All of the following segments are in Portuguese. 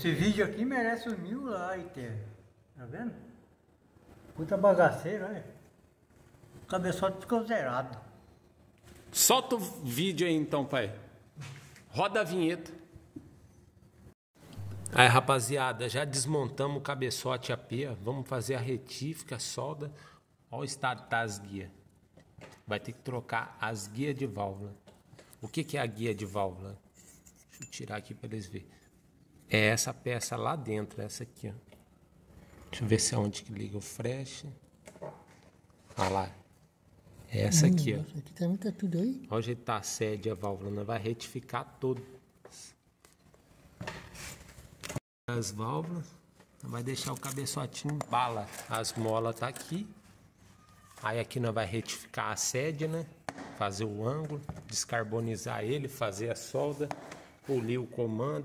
Esse vídeo aqui merece uns 1000 likes. Tá vendo? Puta bagaceira, olha. O cabeçote ficou zerado. Solta o vídeo aí então, pai. Roda a vinheta. Aí, rapaziada, já desmontamos o cabeçote a pia. Vamos fazer a retífica, a solda. Olha o estado tá as guias. Vai ter que trocar as guias de válvula. O que é a guia de válvula? Deixa eu tirar aqui para eles verem. É essa peça lá dentro, essa aqui, ó. Deixa eu ver se é onde que liga o fresh. Olha lá. É essa aqui, ó. Nossa, aqui também tá tudo aí. Olha o jeito que tá a sede, a válvula. Nós vai retificar todo. As válvulas. Vai deixar o cabeçotinho bala. As molas tá aqui. Aí aqui nós vai retificar a sede, né? Fazer o ângulo, descarbonizar ele, fazer a solda, polir o comando.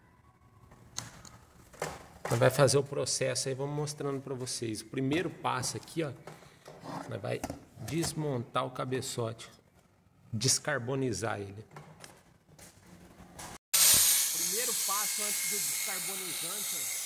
Nós vai fazer o processo aí, vamos mostrando para vocês. O primeiro passo aqui, ó, nós vai desmontar o cabeçote, descarbonizar ele. Primeiro passo antes do descarbonizante, ó.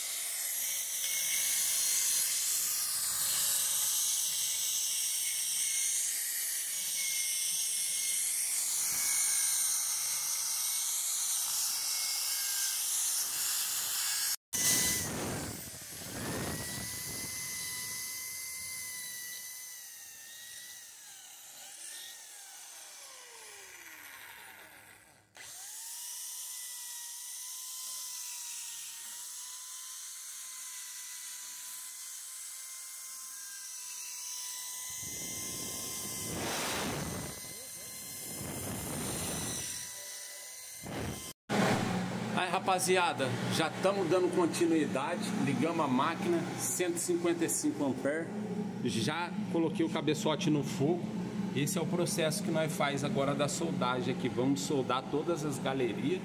Aí, rapaziada, já estamos dando continuidade. Ligamos a máquina, 155 amperes. Já coloquei o cabeçote no fogo. Esse é o processo que nós faz agora da soldagem aqui. Vamos soldar todas as galerias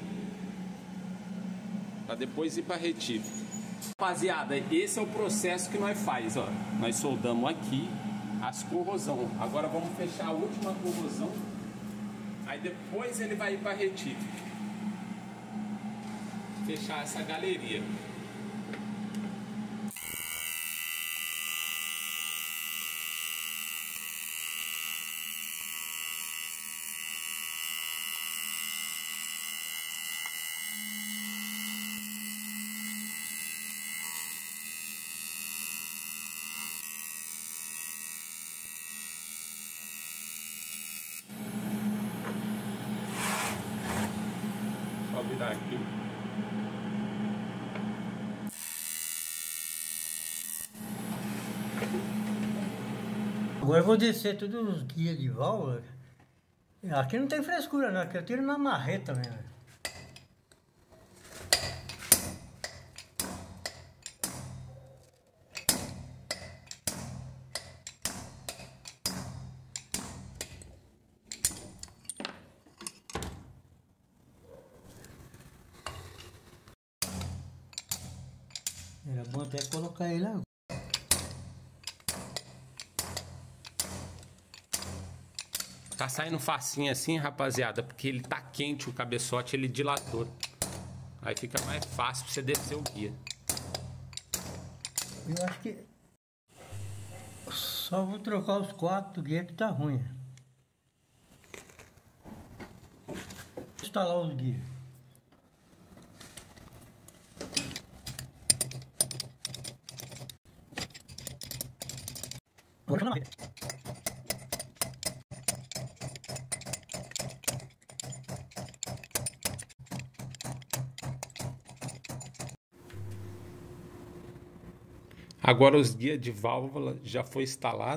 para depois ir para retífica. Rapaziada, esse é o processo que nós faz, ó. Nós soldamos aqui as corrosão. Agora vamos fechar a última corrosão. Aí depois ele vai ir para retífica. Fechar essa galeria. Só virar aqui. Agora eu vou descer todos os guias de válvula. Aqui não tem frescura não, aqui eu tiro na marreta mesmo. Era bom até colocar ele agora. Tá saindo facinho assim, rapaziada, porque ele tá quente o cabeçote, ele dilatou. Aí fica mais fácil pra você descer o guia. Eu acho que só vou trocar os 4 guias que tá ruim. Vou instalar os guias. Vou chamar. Agora os guias de válvula já foi instalado.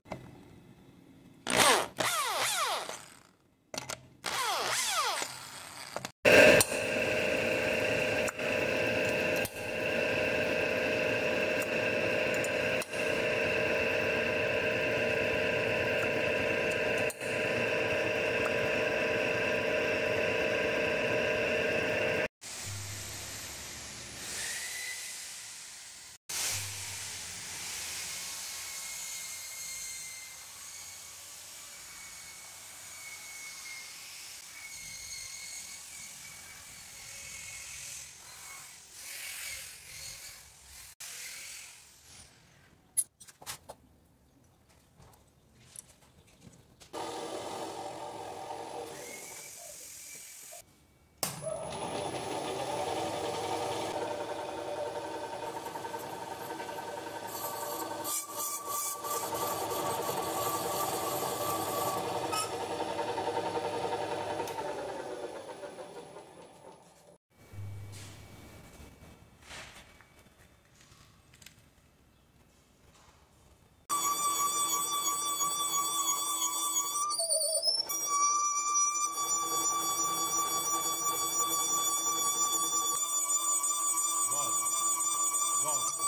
volta.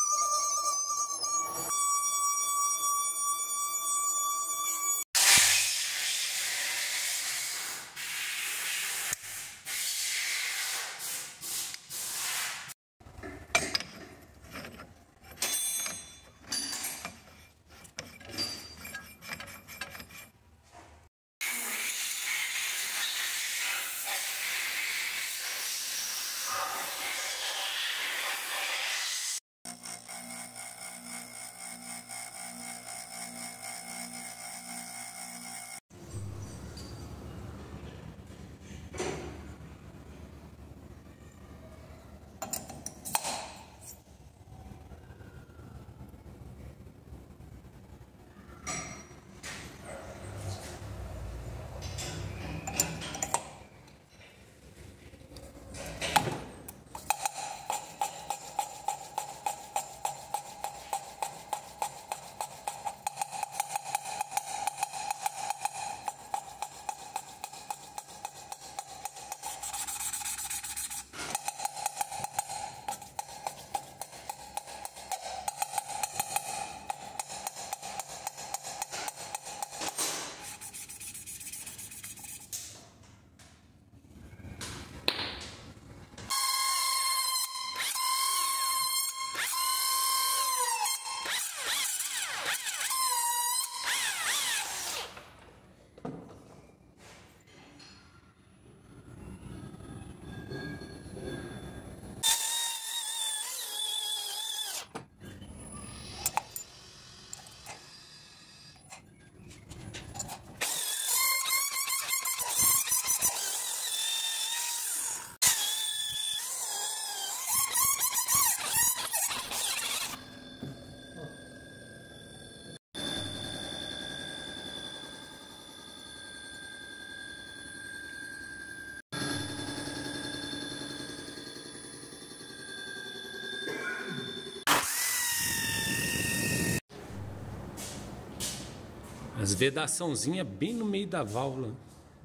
As vedaçãozinhas bem no meio da válvula.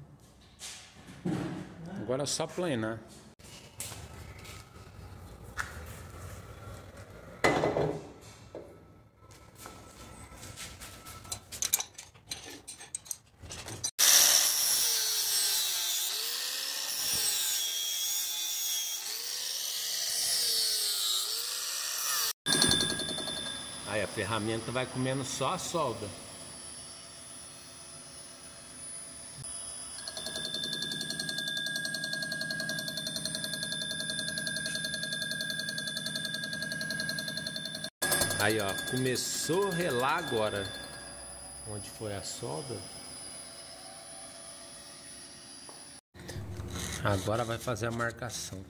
Agora é só planar. Aí a ferramenta vai comendo só a solda. Aí ó, começou a relar agora. Onde foi a solda? Agora vai fazer a marcação.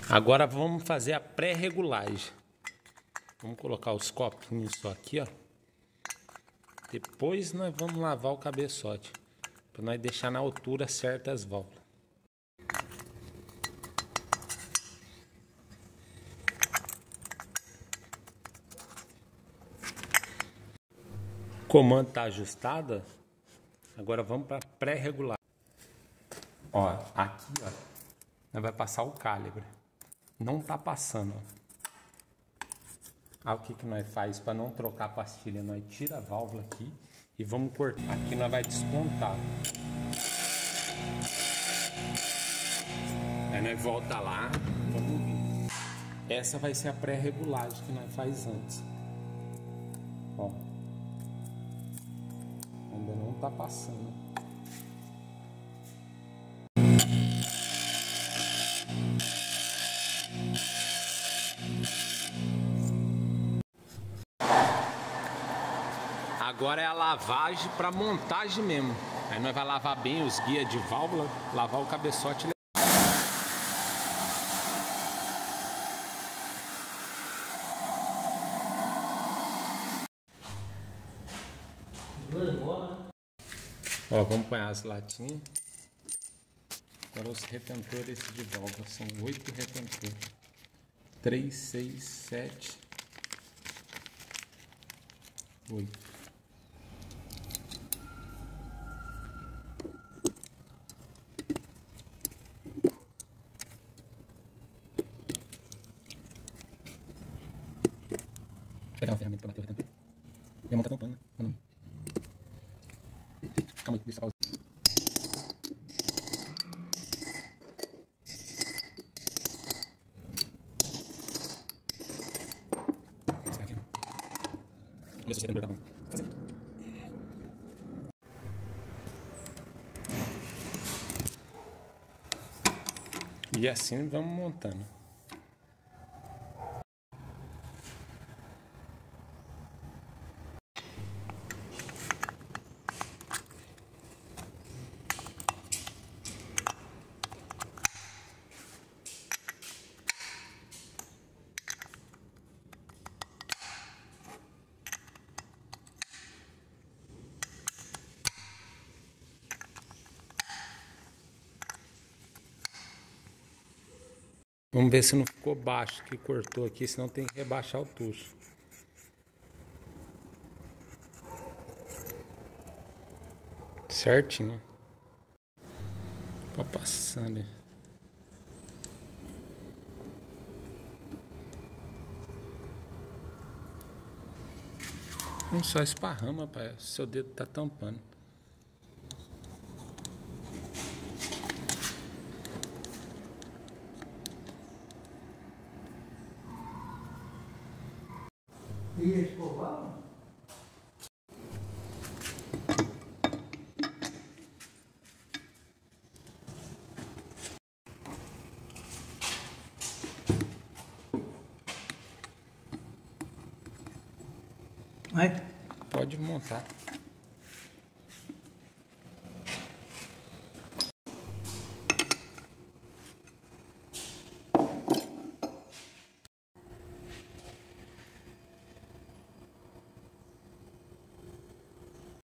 Agora vamos fazer a pré-regulagem. Vamos colocar os copinhos só aqui, ó. Depois nós vamos lavar o cabeçote, para nós deixar na altura certa as válvulas. O comando está ajustado. Agora vamos para pré-regular. Ó, aqui, ó, nós vai passar o calibre. Não tá passando, ó. Aí o que que nós faz para não trocar a pastilha? Nós tira a válvula aqui e vamos cortar. Aqui nós vai descontar. Aí nós volta lá, vamos vir. Essa vai ser a pré-regulagem que nós faz antes. Ó. Ainda não tá passando. Agora é a lavagem para montagem mesmo. Aí nós vai lavar bem os guias de válvula, lavar o cabeçote. Ó, vamos pôr as latinhas. Agora os retentores de válvula são 8 retentores. 3, 6, 7, 8. Vou pegar uma ferramenta para bater o retentor. E a mão tá tampando, né? Calma aí, deixa eu pausar. Vê se o retentor tá bom. Fazer. E assim vamos montando. Vamos ver se não ficou baixo, que cortou aqui, senão tem que rebaixar o tucho. Certinho. Tá passando. Não só esparrama, rapaz. Seu dedo tá tampando. E escovar? Pode montar.